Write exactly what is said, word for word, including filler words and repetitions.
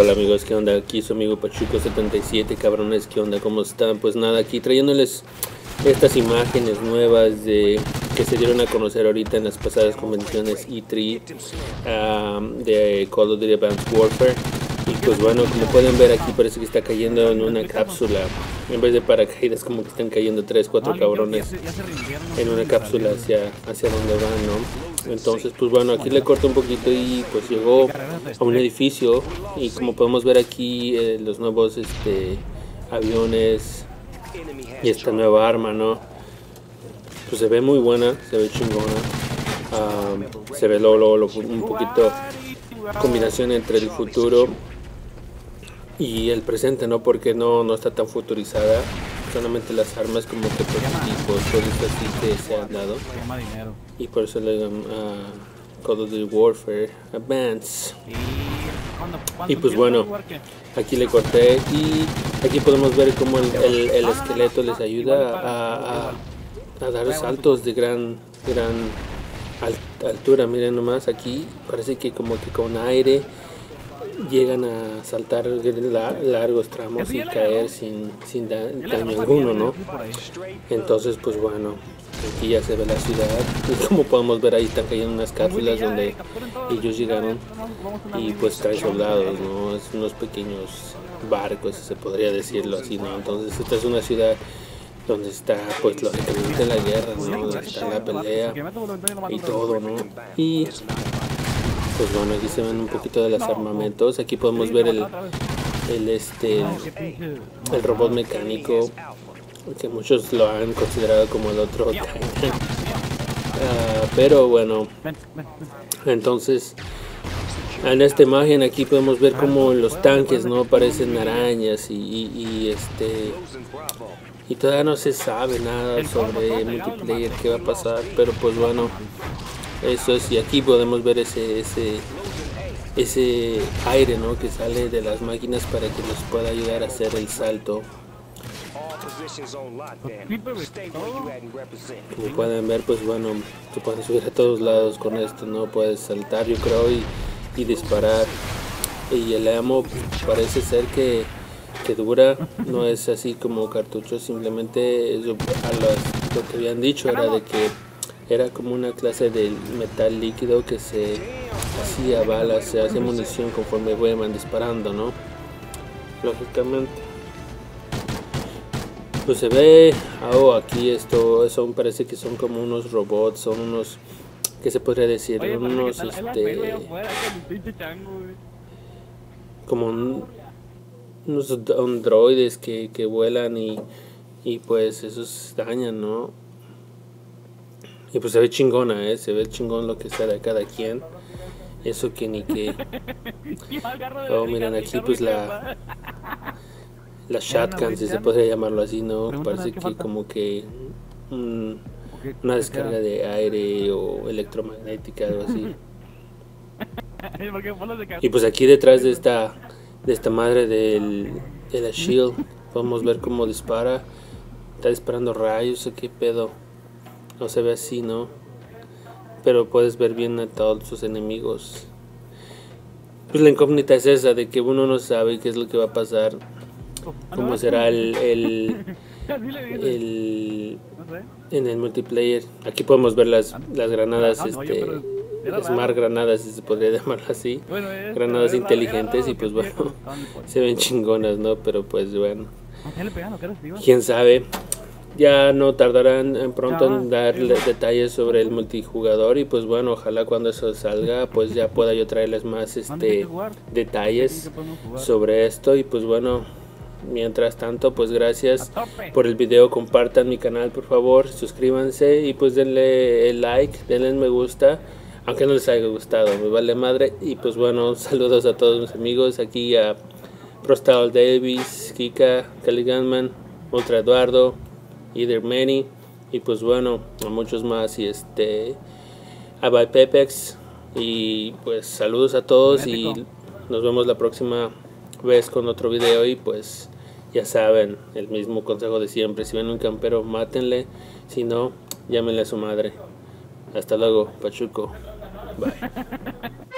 Hola amigos, ¿qué onda? Aquí su amigo Pachuco setenta y siete, cabrones, ¿qué onda? ¿Cómo están? Pues nada, aquí trayéndoles estas imágenes nuevas de que se dieron a conocer ahorita en las pasadas convenciones E tres um, de Call of Duty Advanced Warfare. Y pues bueno, como pueden ver aquí parece que está cayendo en una cápsula. En vez de paracaídas, como que están cayendo tres, cuatro cabrones en una cápsula hacia, hacia donde van, ¿no? Entonces pues bueno, aquí le corto un poquito y pues llegó a un edificio. Y como podemos ver aquí eh, los nuevos este, aviones y esta nueva arma, ¿no? Pues se ve muy buena, se ve chingona. Um, se ve lo, lo, lo, un poquito combinación entre el futuro y el presente, ¿no? Porque no, no está tan futurizada. Solamente las armas como que prototipos, cosas así que se han dado. Y por eso le llaman uh, Call of Duty Warfare Advance. Y pues bueno, aquí le corté y aquí podemos ver cómo el, el, el esqueleto les ayuda a, a, a dar saltos de gran, gran altura. Miren nomás, aquí parece que como que con aire llegan a saltar largos tramos y caer sin, sin da, daño alguno, ¿no? Entonces pues bueno, aquí ya se ve la ciudad y como podemos ver ahí están cayendo unas cápsulas donde ellos llegaron y pues traen soldados, ¿no? Es unos pequeños barcos, se podría decirlo así, ¿no? Entonces esta es una ciudad donde está pues lógicamente la guerra, ¿no? Donde está la pelea y todo, ¿no? Y pues bueno, aquí se ven un poquito de los armamentos. Aquí podemos ver el, el este el robot mecánico, que muchos lo han considerado como el otro Titan. Uh, pero bueno, entonces en esta imagen aquí podemos ver como los tanques, ¿no? Parecen arañas y, y, y este y todavía no se sabe nada sobre el multiplayer, qué va a pasar, pero pues bueno, eso es. Y aquí podemos ver ese ese ese aire, ¿no? Que sale de las máquinas para que nos pueda ayudar a hacer el salto. Como pueden ver, pues bueno, te puedes subir a todos lados con esto, ¿no? Puedes saltar, yo creo, y, y disparar. Y el ammo parece ser que, que dura, no es así como cartuchos, simplemente eso, a las, lo que habían dicho era de que era como una clase de metal líquido que se hacía balas, se hace munición conforme van disparando, ¿no? Lógicamente. Pues se ve, oh, aquí esto, eso parece que son como unos robots, son unos, ¿qué se podría decir? Oye, unos, este, como un, unos androides que, que vuelan y, y pues esos dañan, ¿no? Y pues se ve chingona, ¿eh? Se ve chingón lo que sea de cada quien. Eso que ni que... Oh, miren aquí pues la... La shotgun, si se podría llamarlo así, ¿no? Parece que como que... Un, una descarga de aire o electromagnética, algo así. Y pues aquí detrás de esta... De esta madre del, de la shield, podemos ver cómo dispara. Está disparando rayos, ¿o qué pedo? No se ve así, ¿no? Pero puedes ver bien a todos sus enemigos. Pues la incógnita es esa, de que uno no sabe qué es lo que va a pasar. Cómo será el, el, el en el multiplayer. Aquí podemos ver las, las granadas, este, smart granadas, si se podría llamar así. Granadas inteligentes y pues bueno, se ven chingonas, ¿no? Pero pues bueno, quién sabe. Ya no tardarán en pronto en dar detalles sobre el multijugador y pues bueno, ojalá cuando eso salga pues ya pueda yo traerles más este detalles sobre esto. Y pues bueno, mientras tanto pues gracias por el video, compartan mi canal por favor, suscríbanse y pues denle el like, denle me gusta, aunque no les haya gustado, me vale madre. Y pues bueno, saludos a todos mis amigos, aquí a Prostal Davis, Kika, Cali Gunman, Ultra Eduardo, Either Many, y pues bueno, a muchos más, y este Abai Pepex, y pues saludos a todos y nos vemos la próxima vez con otro video. Y pues ya saben, el mismo consejo de siempre: si ven un campero, mátenle, si no, llámenle a su madre. Hasta luego, Pachuco, bye.